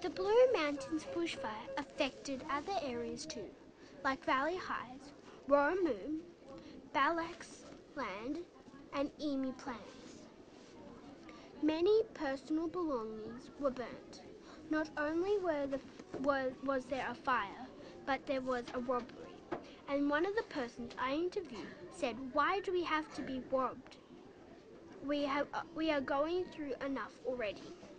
The Blue Mountains bushfire affected other areas too, like Valley Highs, Warramoon, Balak's Land and Emu Plains. Many personal belongings were burnt. Not only was there a fire, but there was a robbery. And one of the persons I interviewed said, "Why do we have to be robbed? We are going through enough already."